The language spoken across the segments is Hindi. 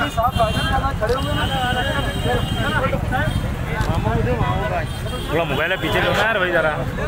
थोड़ा मोबाइल है पीछे लो ना यार भाई जरा।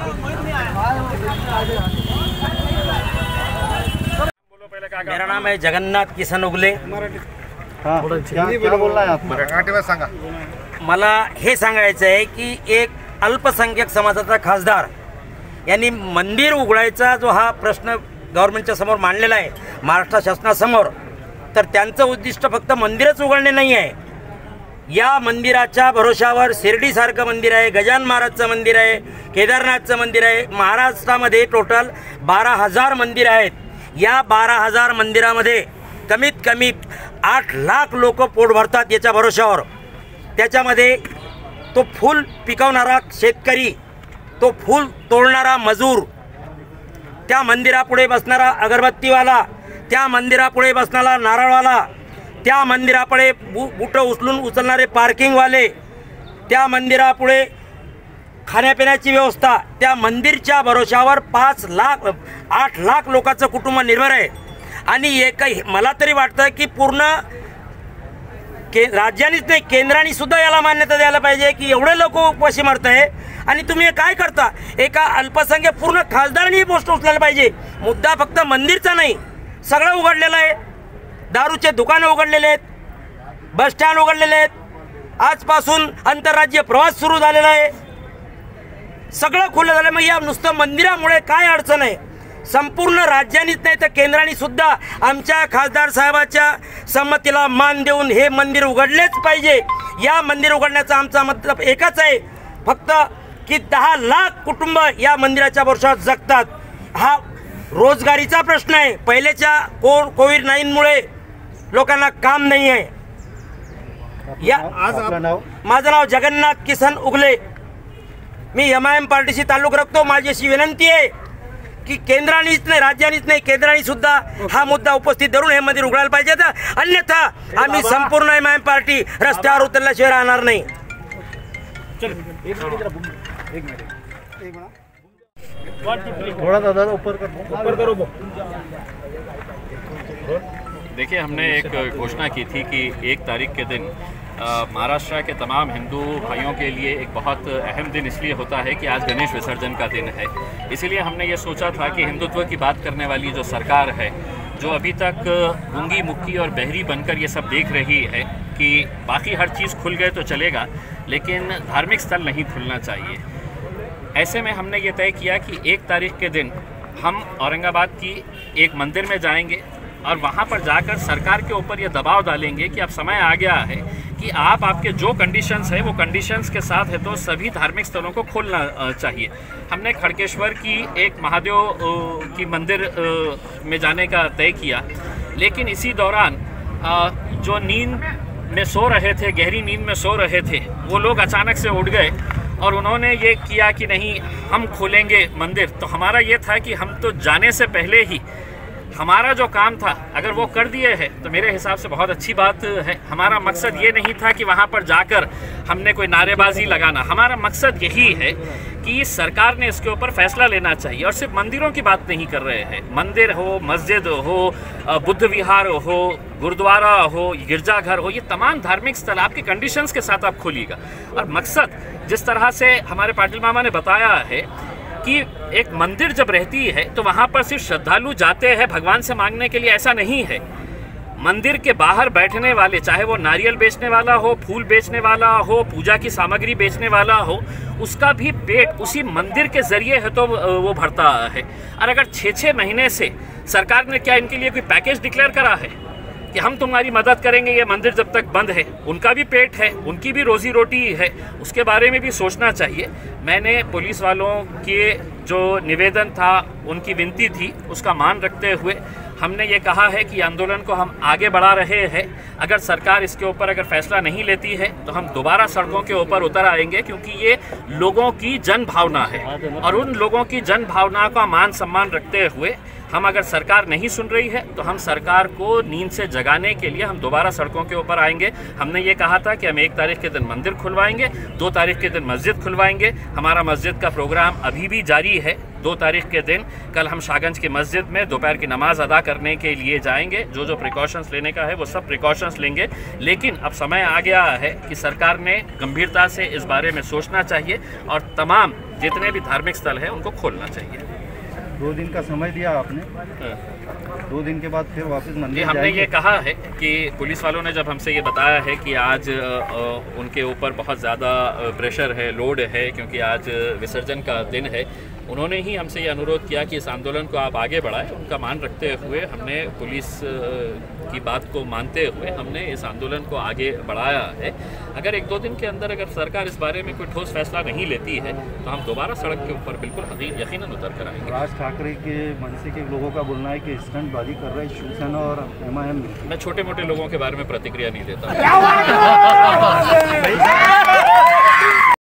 मेरा नाम है जगन्नाथ किसन उगले। क्या बोलना है आप? मराठीमध्ये सांगा। मला हे सांगायचं आहे की एक अल्पसंख्याक समाजाचा खासदार यांनी मंदिर उघडायचा जो हा प्रश्न गव्हर्नमेंटच्या समोर मांडलेला आहे महाराष्ट्र शासनासमोर, तर त्यांचं उद्दिष्ट फक्त मंदिरच उघडणे नाही आहे। या मंदिराच्या भरोशावर शिर्डीसारखं मंदिर आहे, गजानन महाराजचं मंदिर आहे, केदारनाथचं मंदिर आहे। महाराष्ट्रामध्ये टोटल 12,000 मंदिर आहेत। या 12,000 मंदिरामध्ये कमीत कमी 8 लाख लोक पोट भरतात याच्या भरोशावर। त्याच्यामध्ये तो फूल पिकवणारा शेतकरी, तो फूल तोडणारा मजूर, त्या मंदिरापुढे बसणारा अगरबत्तीवाला, त्या मंदिरापुढे बसणारा नारळवाला, त्या मंदिरापुढे बुटं उचलणारे पार्किंगवाले, त्या मंदिरापुढे खाण्यापिण्याची व्यवस्था, त्या मंदिरच्या भरोशावर 8 लाख लोकांचं कुटुंब निर्भर आहे। आणि एकही मला तरी वाटतं की पूर्ण राज्यानेच नाही केंद्राने सुद्धा याला मान्यता द्यायला पाहिजे की एवढे लोक उपाशी मरत आहे आणि तुम्ही काय करता। एका अल्पसंख्याक पूर्ण खासदारांनी पोस्ट उचलायला पाहिजे। मुद्दा फक्त मंदिरचा नाही, सगळं उघडलेलं आहे। दारूचे दुकानं उघडलेले आहेत, बस स्टँड उघडलेले आहेत, आजपासून आंतरराज्य प्रवास सुरू झालेला आहे, सगळं खुलं झालं। मग या नुसतं मंदिरामुळे काय अडचण आहे? संपूर्ण राज्यानेच नाही तर केंद्राने सुद्धा आमच्या खासदार साहेबाच्या संमतीला मान देऊन हे मंदिर उघडलेच पाहिजे। या मंदिर उघडण्याचा आमचा मतलब एकच आहे फक्त की 10 लाख कुटुंब या मंदिराच्या भरोशावर जगतात। हा रोजगारीचा प्रश्न आहे। पहिलेच्या कोविड-19 मुळे लोकांना काम नाही आहे। माझं नाव जगन्नाथ किसन उगले, मी MIM पार्टीशी ताल्लुक रखतो। माझी अशी विनंती आहे की केंद्रानेच नाही राज्यानेच नाही केंद्राने सुद्धा हा मुद्दा उपस्थित धरून हे मंदिर उघडायला पाहिजे, अन्यथा आम्ही संपूर्ण MIM पार्टी रस्त्यावर उतरल्याशिवाय राहणार नाही। थोड़ा ज़्यादा ऊपर करो। देखिए, हमने एक घोषणा की थी कि 1 तारीख के दिन महाराष्ट्र के तमाम हिंदू भाइयों के लिए एक बहुत अहम दिन इसलिए होता है कि आज गणेश विसर्जन का दिन है। इसीलिए हमने ये सोचा था कि हिंदुत्व की बात करने वाली जो सरकार है, जो अभी तक गूंगी मुक्की और बहरी बनकर ये सब देख रही है कि बाकी हर चीज़ खुल गए तो चलेगा लेकिन धार्मिक स्थल नहीं खुलना चाहिए। ऐसे में हमने ये तय किया कि 1 तारीख के दिन हम औरंगाबाद की एक मंदिर में जाएंगे और वहाँ पर जाकर सरकार के ऊपर ये दबाव डालेंगे कि अब समय आ गया है कि आपके जो कंडीशंस है वो कंडीशंस के साथ है तो सभी धार्मिक स्थलों को खोलना चाहिए। हमने खड़केश्वर की एक महादेव की मंदिर में जाने का तय किया, लेकिन इसी दौरान जो नींद में सो रहे थे, गहरी नींद में सो रहे थे, वो लोग अचानक से उठ गए और उन्होंने ये किया कि नहीं हम खोलेंगे मंदिर। तो हमारा ये था कि हम तो जाने से पहले ही हमारा जो काम था अगर वो कर दिए हैं तो मेरे हिसाब से बहुत अच्छी बात है। हमारा मकसद ये नहीं था कि वहाँ पर जाकर हमने कोई नारेबाजी लगाना। हमारा मकसद यही है कि सरकार ने इसके ऊपर फैसला लेना चाहिए। और सिर्फ मंदिरों की बात नहीं कर रहे हैं, मंदिर हो, मस्जिद हो, बुद्ध विहार हो, गुरुद्वारा हो, गिरजाघर हो, ये तमाम धार्मिक स्थल आपके कंडीशंस के साथ आप खोलिएगा। और मकसद जिस तरह से हमारे पाटिल मामा ने बताया है कि एक मंदिर जब रहती है तो वहाँ पर सिर्फ श्रद्धालु जाते हैं भगवान से मांगने के लिए, ऐसा नहीं है। मंदिर के बाहर बैठने वाले, चाहे वो नारियल बेचने वाला हो, फूल बेचने वाला हो, पूजा की सामग्री बेचने वाला हो, उसका भी पेट उसी मंदिर के जरिए है तो वो भरता है। और अगर 6-6 महीने से सरकार ने क्या इनके लिए कोई पैकेज डिक्लेयर करा है कि हम तुम्हारी मदद करेंगे, ये मंदिर जब तक बंद है, उनका भी पेट है, उनकी भी रोजी रोटी है, उसके बारे में भी सोचना चाहिए। मैंने पुलिस वालों के जो निवेदन था, उनकी विनती थी, उसका मान रखते हुए हमने ये कहा है कि आंदोलन को हम आगे बढ़ा रहे हैं। अगर सरकार इसके ऊपर अगर फैसला नहीं लेती है तो हम दोबारा सड़कों के ऊपर उतर आएंगे, क्योंकि ये लोगों की जन भावना है और उन लोगों की जन भावना का मान सम्मान रखते हुए हम अगर सरकार नहीं सुन रही है तो हम सरकार को नींद से जगाने के लिए हम दोबारा सड़कों के ऊपर आएंगे। हमने ये कहा था कि हम 1 तारीख के दिन मंदिर खुलवाएंगे, 2 तारीख के दिन मस्जिद खुलवाएंगे। हमारा मस्जिद का प्रोग्राम अभी भी जारी है। 2 तारीख के दिन कल हम शाहगंज की मस्जिद में दोपहर की नमाज अदा करने के लिए जाएंगे। जो प्रिकॉशंस लेने का है वो सब प्रिकॉशंस लेंगे, लेकिन अब समय आ गया है कि सरकार ने गंभीरता से इस बारे में सोचना चाहिए और तमाम जितने भी धार्मिक स्थल हैं उनको खोलना चाहिए। 2 दिन का समय दिया आपने, 2 दिन के बाद फिर वापस मंदिर हमने जाएंगे? ये कहा है कि पुलिस वालों ने जब हमसे ये बताया है कि आज उनके ऊपर बहुत ज़्यादा प्रेशर है, लोड है, क्योंकि आज विसर्जन का दिन है, उन्होंने ही हमसे ये अनुरोध किया कि इस आंदोलन को आप आगे बढ़ाएं। उनका मान रखते हुए हमने पुलिस की बात को मानते हुए हमने इस आंदोलन को आगे बढ़ाया है। अगर 1-2 दिन के अंदर अगर सरकार इस बारे में कोई ठोस फैसला नहीं लेती है तो हम दोबारा सड़क के ऊपर बिल्कुल यकीनन उतर कर आएंगे। राज ठाकरे के मनसे के लोगों का बोलना है कि स्टंटबाजी कर रहे हैं शिवसेना और MIM। मैं छोटे मोटे लोगों के बारे में प्रतिक्रिया नहीं देता।